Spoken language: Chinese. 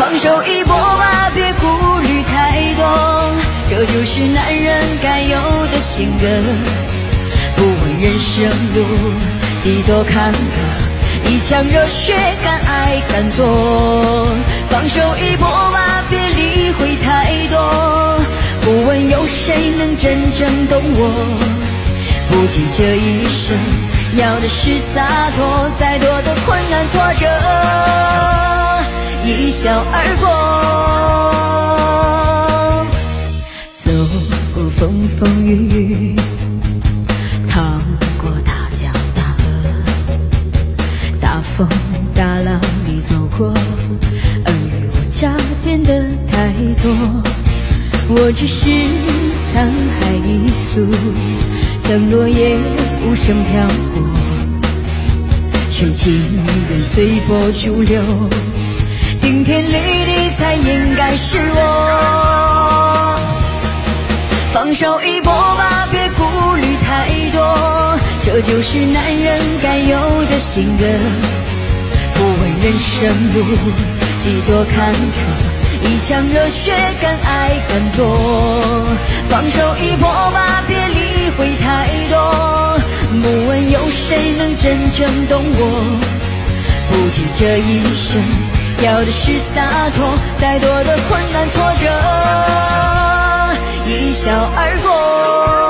放手一搏吧，别顾虑太多，这就是男人该有的性格。不问人生路几多坎坷，一腔热血敢爱敢做。放手一搏吧，别理会太多，不问有谁能真正懂我。不计这一生，要的是洒脱，再多的困难挫折一笑而过。走过风风雨雨，趟过大江大河，大风大浪里走过，尔虞我诈见的太多。我只是沧海一粟，像落叶无声飘过，是情人随波逐流，顶天立地才应该是我。放手一搏吧，别顾虑太多，这就是男人该有的性格。不问人生路几多坎坷，一腔热血敢爱敢做。放手一搏吧，别理会太多，不问有谁能真正懂我。不计这一生，要的是洒脱，再多的困难挫折一笑而过。